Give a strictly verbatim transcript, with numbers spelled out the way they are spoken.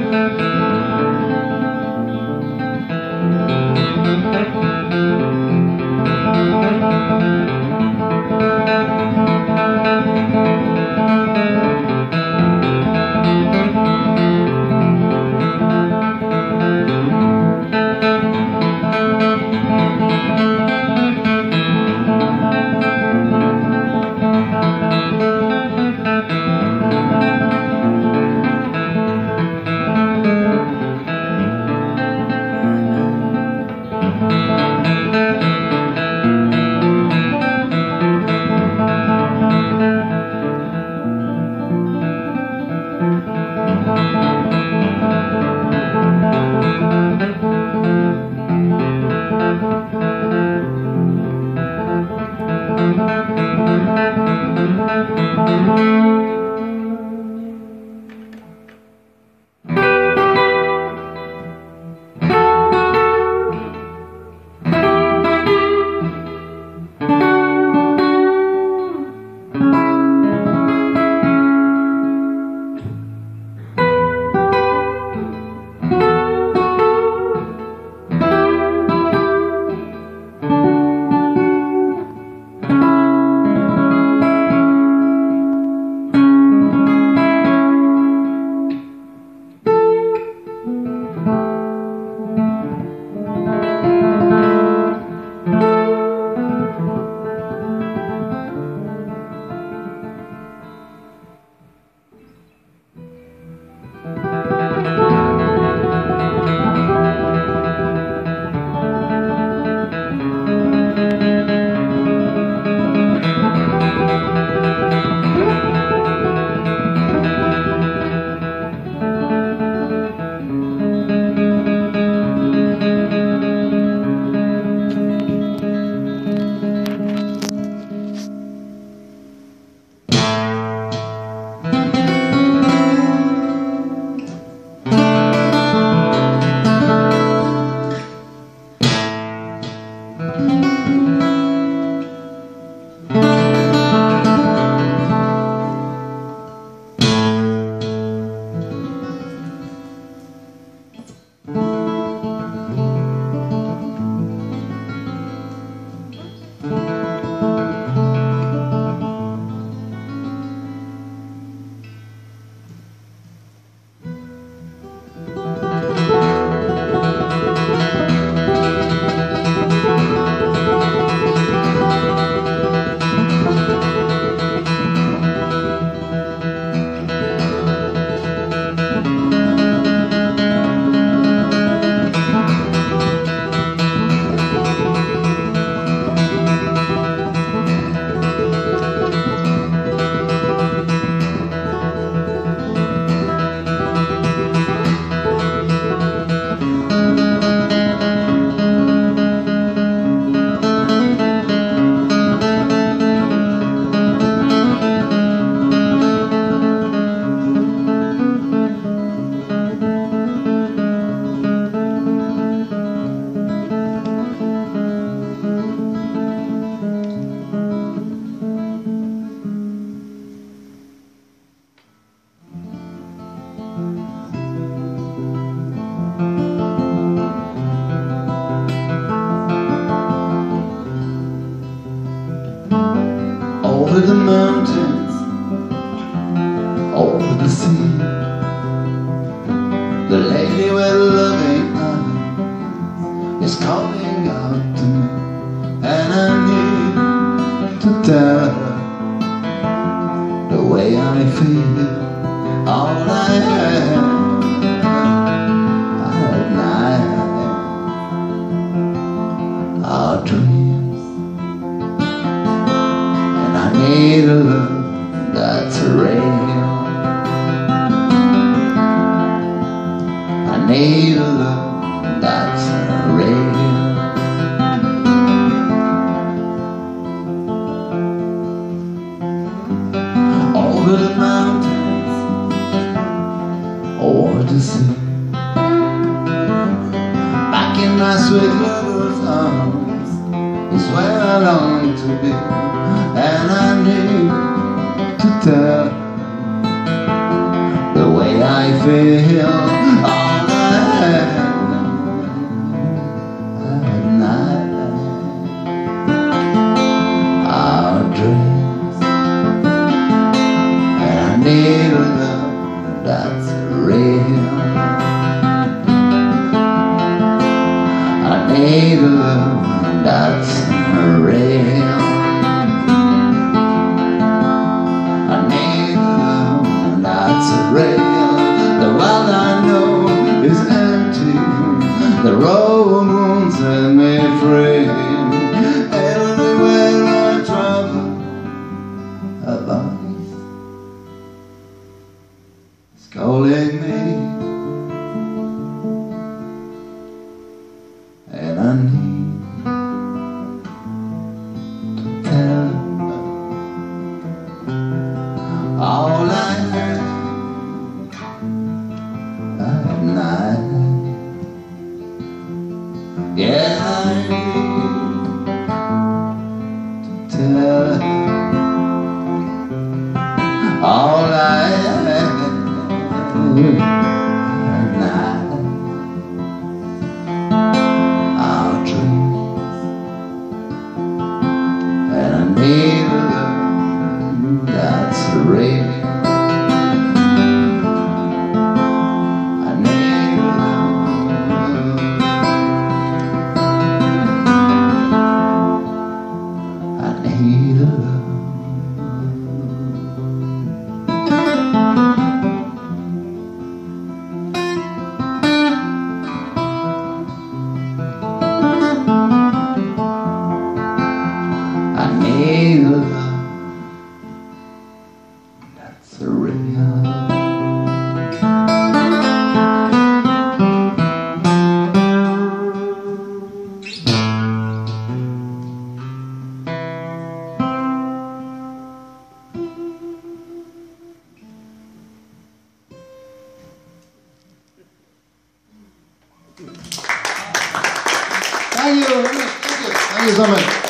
over the mountains, over the sea. The lady with loving eyes is calling out to me, and I need to tell her the way I feel. All I have at night are dreams, and I need a love that's real. I need a love that's real. Over the mountains, over the sea, back in my sweet lover's arms is where I long to be, and I need to tell the way I feel. all I had at night. Our dreams, and I need a love that's real. I need a love that's real. I need a love that's real. The world I know is empty. The road won't set me free. Everywhere I travel, a voice is calling me, and I need to tell all I had at night. Yeah, I need to tell all I had at night. Our dreams, and I need a love that's real. I need a love. I need a love. I need a love that's real. Thank you. Thank you. Thank you so much.